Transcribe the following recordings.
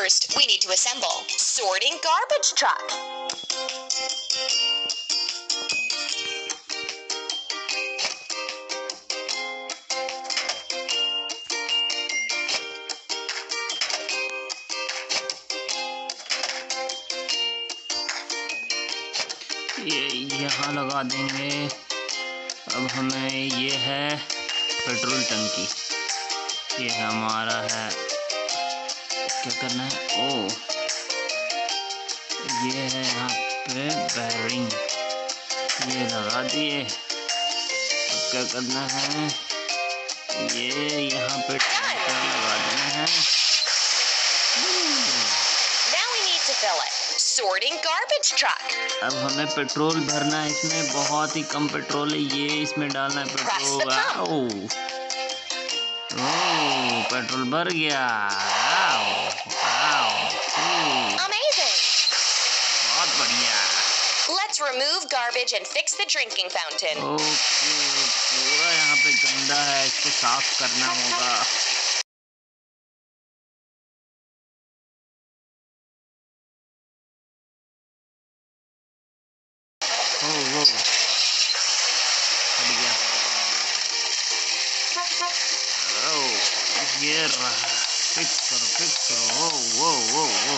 First, we need to assemble sorting garbage truck. ये यहाँ लगा देंगे। अब हमें ये है पेट्रोल टंकी, ये हमारा है। क्या करना है? ओ ये है यहाँ पे बेयरिंग, ये लगा दिए। अब क्या करना है? ये यहाँ पे टैंकर लगा देना है। Now we need to fill it. Sorting garbage truck. अब हमें पेट्रोल भरना है, इसमें बहुत ही कम पेट्रोल है, ये इसमें डालना है पेट्रोल। आओ पेट्रोल भर गया। Amazing. बहुत बढ़िया। Let's remove garbage and fix the drinking fountain. Okay, पूरा यहाँ पे गंदा है, इसको साफ करना होगा। वो हट गया। ये रहा, फिक्स करो। वो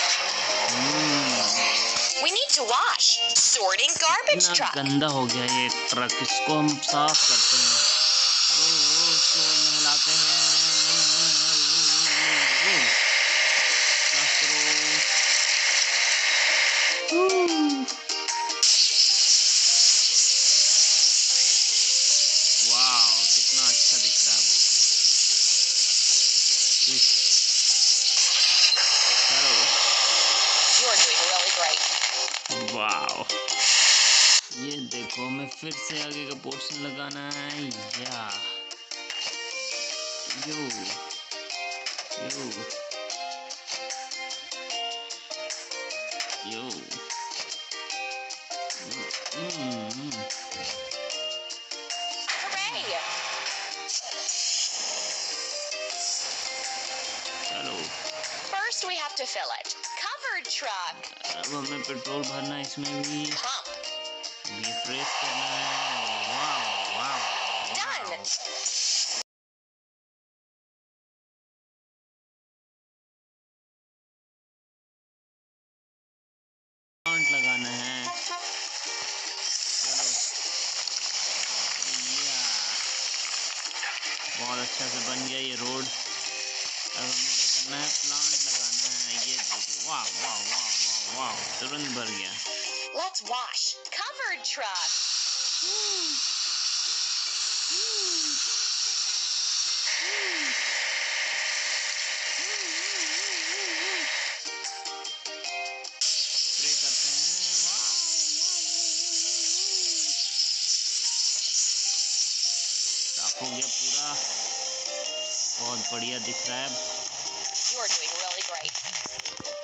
We need to wash. Sorting garbage truck. गंदा हो गया ये ट्रक, इसको हम साफ करते हैं। इसको नहलाते हैं। साफ करो। वाह, कितना अच्छा दिख रहा है। चलो। You're doing really great. वाह, ये देखो, हमें फिर से आगे का पोर्शन लगाना है। या यो Hooray! चलो। First, we have to fill it. Covered truck. अब हमें पेट्रोल भरना है, इसमें भी Pump. ये प्रेस करना है। वाह। Done. प्लांट लगाना है। चलो। बहुत अच्छा से बन गया ये रोड। अब हमें क्या करना है? प्लांट लगाना है। ये देखो, वाह, तुरंत भर गया। Let's wash. Covered truck. Spray करते हैं। साफ हो गया पूरा, बहुत बढ़िया दिख रहा है। You're doing really great.